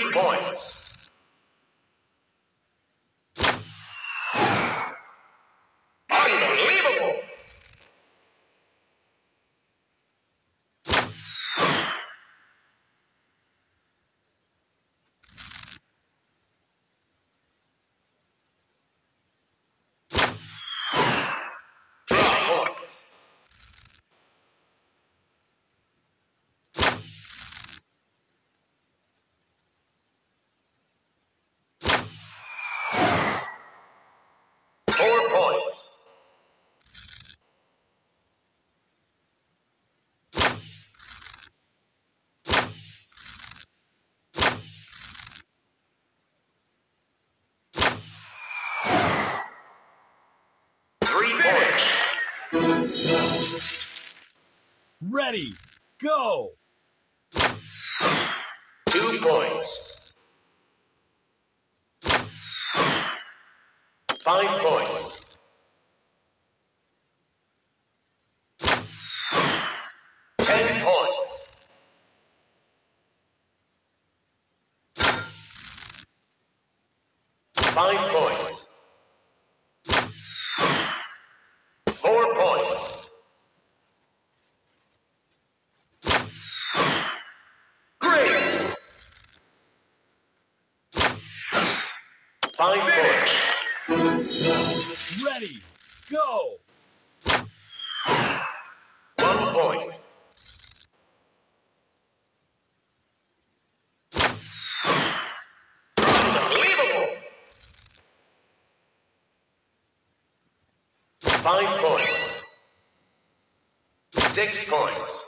3 points. Unbelievable! Draw points. Points. Finish. Ready, go. 2 points. 5 points. 10 points. 5 points. 4 points. Great! 5 finish. Ready, go. 1 point. Unbelievable! 5 points. 6 points.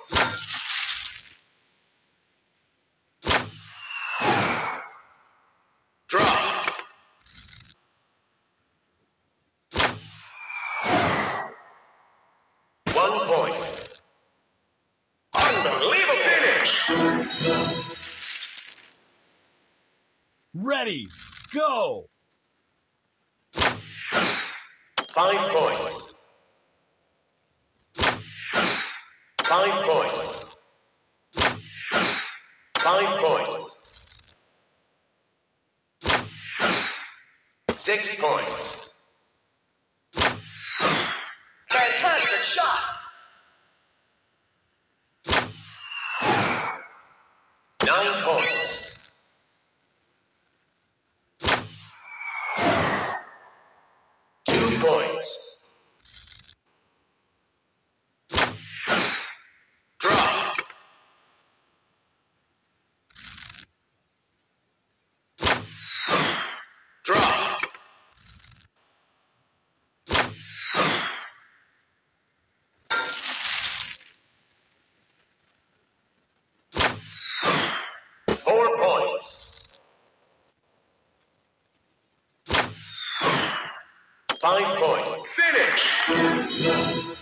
Draw. 1 point. Unbelievable finish. Ready, go. 5 points. 5 points. 5 points. 6 points. Fantastic shot. 9 points. 2 points. Draw. 4 points. 5 points. Finish.